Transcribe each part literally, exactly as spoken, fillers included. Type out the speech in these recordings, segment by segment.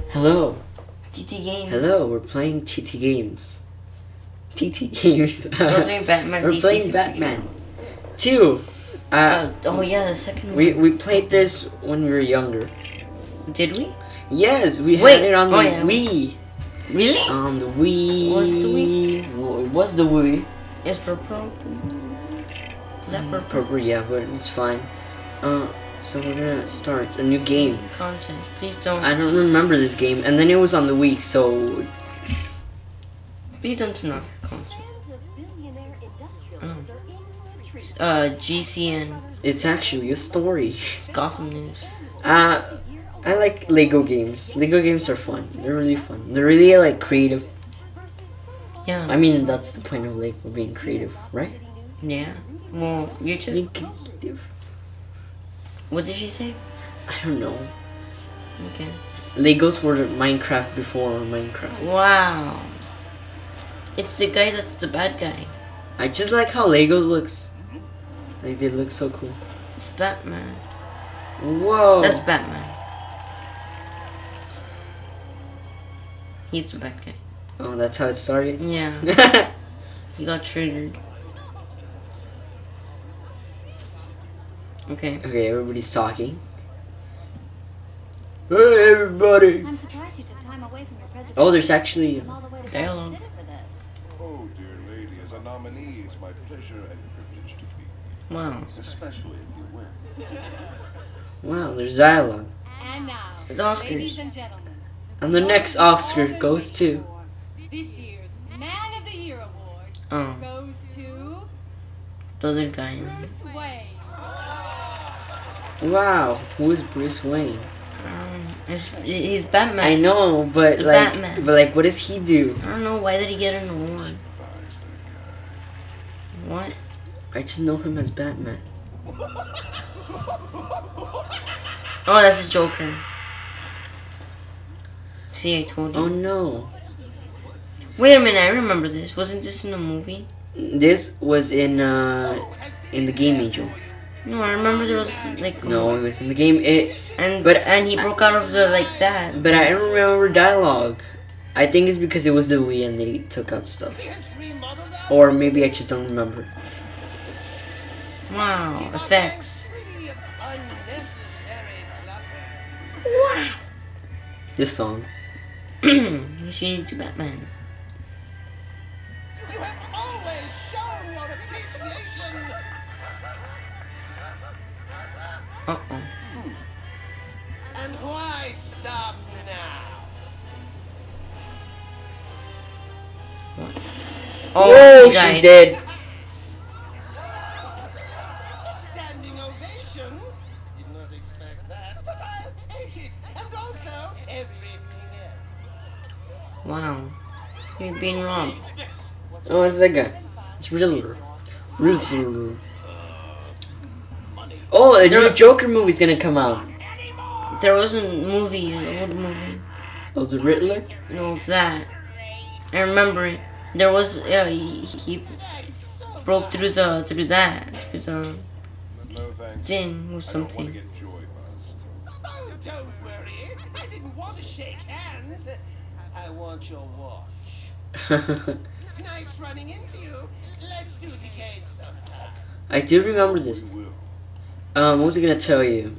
Hello. T T Games. Hello, we're playing T T Games. T T Games. We're playing Batman. We're D C playing Batman. Two. Uh, Uh, oh yeah, the second we one. we played this when we were younger. Did we? Yes, we Wait, had it on the oh, yeah. Wii. Really? On the Wii. Was the Wii? Well, it was the Wii. Is purple? Is that purple? Purple, yeah, but it's fine. Uh, so we're gonna start a new game. Content. Please don't. I don't remember this game, and then it was on the Wii, so Please don't turn off content. Oh. Uh, G C N. it's actually a story. Gotham News. Uh, I like Lego games. Lego games are fun. They're really fun. They're really like creative. Yeah. I mean, that's the point of Lego being creative, right? Yeah. Well, you just. Being creative. What did she say? I don't know. Okay. Legos were Minecraft before Minecraft. Wow. It's the guy that's the bad guy. I just like how Lego looks. Like they look so cool. It's Batman. Whoa. That's Batman. He's the bad guy. Oh, that's how it started. Yeah. He got triggered. Okay. Okay, everybody's talking. Hey, everybody. I'm surprised you took time away from your presentation. Oh, there's actually. All the way to Dialogue. consider for this. Oh, dear lady, as a nominee, it's my pleasure and privilege to be, Wow. especially if you win. Wow, there's dialogue. And now, The Oscars. ladies and gentlemen, And the next Oscar goes to. this year's Man of the Year award Oh, goes to the other guy. Bruce Wayne. Wow, who's Bruce Wayne? Um, it's, he's Batman. I know, but It's the like, Batman. but like, what does he do? I don't know, why did he get an award? What? I just know him as Batman. Oh, that's the Joker. See, I told you. Oh no, Wait a minute, I remember this. Wasn't this in a movie? this was in uh in the game Angel. No, I remember there was like No, it was in the game. It, and but- but and he broke out of the like that. but I don't remember dialogue. I think it's because it was the Wii and they took out stuff, or maybe I just don't remember. Wow, effects. This song. You should need to Batman. You have always shown your appreciation. Uh oh. And why stop now? What? Oh, he she's died. dead. Standing ovation? Did not expect that, but I'll take it. And also everything else. Wow. You're being robbed. Oh, it's that guy. It's Riddler. Riddler. Oh, a new Joker movie's gonna come out. There was a movie, an old movie. Oh, the Riddler? No, of that. I remember it. There was, yeah, he, he broke through the, through that, through the No thanks. thing or I don't want to something. get joy buzzed. Oh, don't worry. I didn't want to shake hands. I want your wash. Nice running into you. Let's do it again sometime. I do remember this. We will. Um, what was I gonna tell you?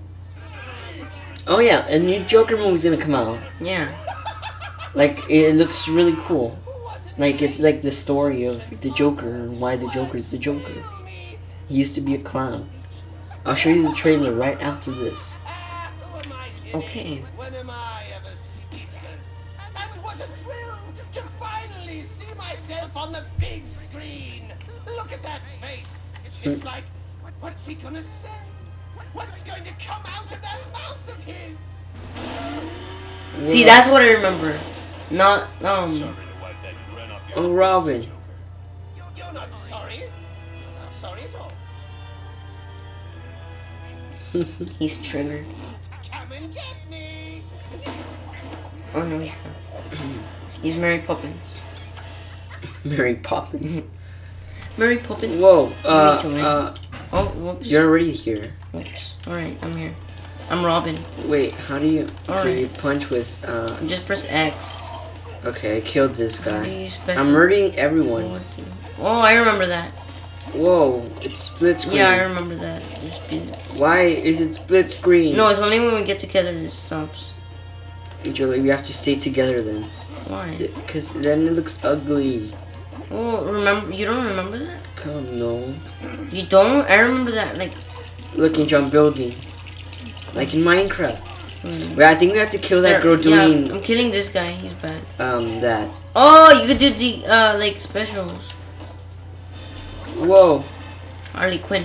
Oh yeah, a new Joker movie's gonna come out. Yeah. Like, it looks really cool. Like, it's like the story of the Joker and why the Joker is the Joker. He used to be a clown. I'll show you the trailer right after this. Ah, who am I kidding? Okay. When am I ever speechless? And it was a thrill to, to finally see myself on the big screen. Look at that face. It's like, what, what's he gonna say? What's going to come out of that mouth of his? See, that's what I remember. Not, um, Sorry to wipe that grin off your Oh, Robin. You're, you're not sorry. You're not sorry at all. he's triggered. Come and get me. Oh no, he's not. He's Mary Poppins. Mary Poppins. Mary Poppins. Whoa, uh, Rachel, right? uh, Oh, whoops. you're already here. Whoops. Alright, I'm here. I'm Robin. Wait, how do you? Okay, Alright. you punch with. Uh, Just press X. okay, I killed this How do guy. you special? I'm murdering everyone. What do- Oh, I remember that. Whoa, it's split screen. Yeah, I remember that. Just be- Why is it split screen? No, it's only when we get together it stops. Julie, we have to stay together then. Why? Because then it looks ugly. Oh, remember? You don't remember that? Come, no. You don't? I remember that. Like, Look, Angel, I'm building. Like in Minecraft. mm. Wait, I think we have to kill that There- girl yeah, doing I'm killing this guy. He's bad. um that. Oh, you could do the uh like specials. Whoa. Harley Quinn.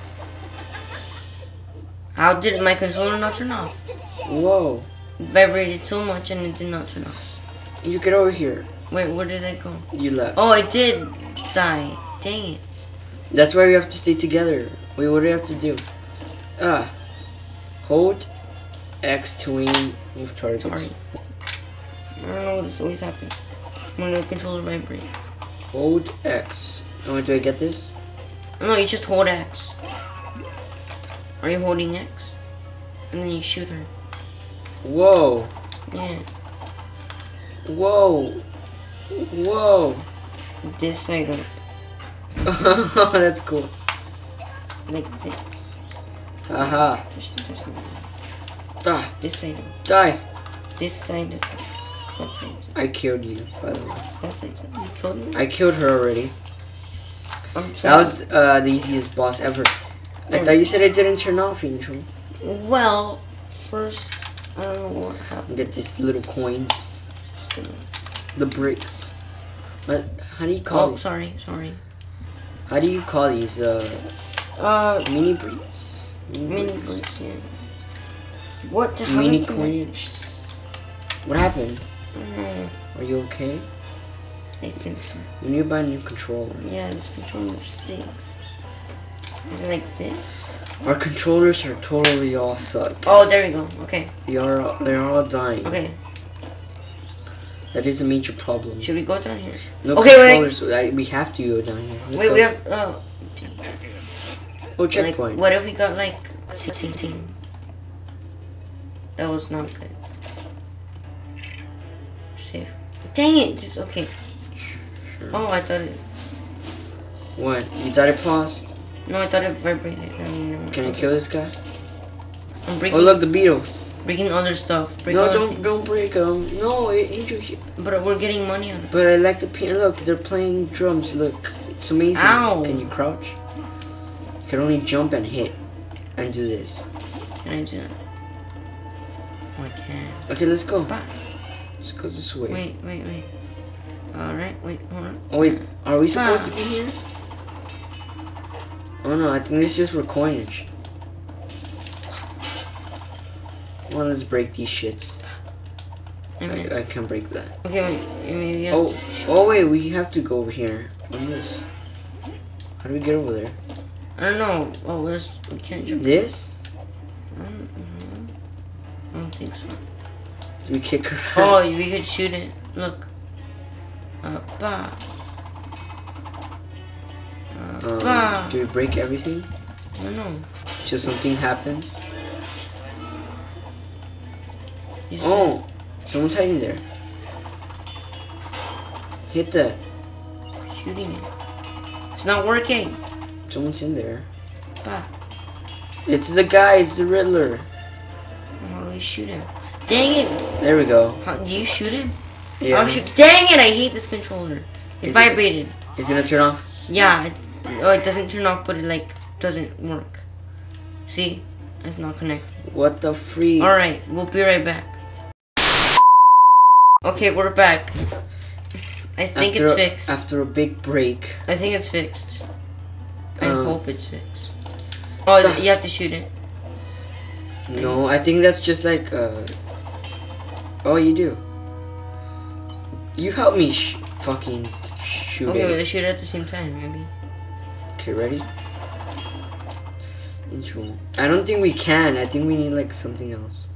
How did my controller not turn off? Whoa. It vibrated so much and it did not turn off. You get over here. Wait, where did it go? You left. Oh, it did die. Dang it. That's why we have to stay together. Wait, what do we have to do? Ah. Hold X to aim with targets. Sorry. I don't know. This always happens when the controller vibrates. Hold X. Oh, do I get this? No, you just hold X. Are you holding X? And then you shoot her. Whoa. Yeah. Whoa. Whoa. This side up. That's cool. Like this. Haha. This, this, not- Die. this side up. Die. This side is up. That side is up. I killed you, by the way. That side's up. You killed me? I killed her already. I'm trying. That was uh, the easiest boss ever. I thought you said it didn't turn off, Angel. Well, first, I don't know what happened. Get these little coins. Just gonna- The bricks. What? How do you call Oh, these? sorry, sorry. How do you call these? Uh, Uh, mini bricks? mini bricks. bricks, yeah. What? How Mini did I connect- coins. What happened? I don't know. Are you okay? I think so. We need to buy a new controller. Yeah, this controller stinks. Is it like this? Our controllers are totally all suck. Oh, there we go. Okay, They are all, they're all dying. okay. That is a major problem. Should we go down here? No Okay, wait. controllers. I, we have to go down here. Let's Wait, go. we have. Oh, Oh, like, checkpoint. what if we got like sixteen? That was not good. Save. Dang it! Just okay. Sure. Oh, I thought it. What? You thought it paused? No, I thought it vibrated. I mean, no, Can I okay. kill this guy? I'm breaking. Oh, look, the Beatles. Breaking other stuff. Break No, other don't things. don't break them. No, it, Angel. But we're getting money out of it. But I like the piano. Look, they're playing drums. Look, it's amazing. Ow. Can you crouch? You can only jump and hit, and do this. Can I do that? Oh, I can. Okay, let's go. Bah. Let's go this way. Wait, wait, wait. Alright, wait, hold on. Oh wait, are we supposed Ah. to be here? Oh no, I think this is just for coinage. Well, let's break these shits. I missed. I, I can't break that. Okay, wait. Maybe you have Oh, to shoot. oh wait, we have to go over here. On this. How do we get over there? I don't know. Oh, let's. We can't jump. This? I don't, know. I don't think so. Do we kick her Oh, ass? we could shoot it. Look. Uh, bah. Uh, Um, bah. do we break everything? I don't know. Till something happens? You said- Oh, someone's hiding there. Hit that. Shooting it. It's not working. Someone's in there. Bah. It's the guy, it's the Riddler. How do we shoot him? Dang it. There we go. How, do you shoot him? Yeah. Oh, shoot. Dang it, I hate this controller. It Is it- vibrated. Is it gonna turn off? Yeah, it, oh, it doesn't turn off, but it like doesn't work. See, it's not connected. What the freak? All right, we'll be right back. Okay, we're back. I think after, it's fixed. After a big break. I think it's fixed. I Um, hope it's fixed. Oh, the- you have to shoot it. No, I think that's just like, uh... Oh, you do. You help me sh fucking shoot Okay, wait, it. let's shoot it at the same time, maybe. Okay, ready? Intro. I don't think we can. I think we need like something else.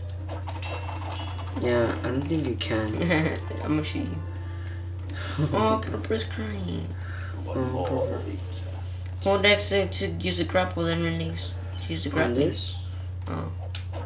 Yeah, I don't think you can. I'm gonna shoot you. Oh, Purple's crying. Um, Purple. Hold X to, to use the grapple, then release. To use the On grapple. this? Oh.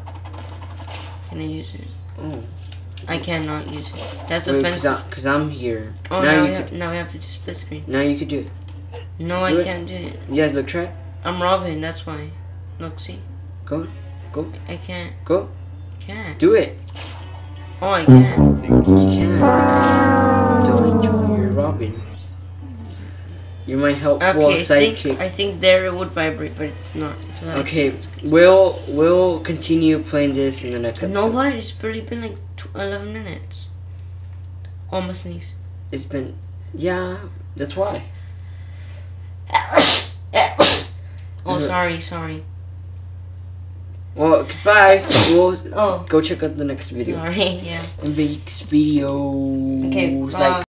Can I use it? Oh. I cannot use it. That's Wait, offensive. Because I'm here. Oh, now now, you we could, have, now we have to do split screen. now you could do it. No, Do I it. can't do it. You guys look, try. I'm Robin, that's why. Look, see? Go. Go. I can't. Go. Can't. Do it. Oh, I can't. You can. Don't enjoy your Robin. You're my helpful Okay, I think, sidekick. I think there it would vibrate, but it's not. So I Okay, can't. we'll we'll continue playing this in the next You episode. know what? It's barely been like tw- eleven minutes. Oh, I'm gonna sneeze. It's been, yeah, that's why. Oh, sorry, sorry. Well, goodbye. We'll Oh, go check out the next video. sorry, yeah. And the next video Okay, like. bye.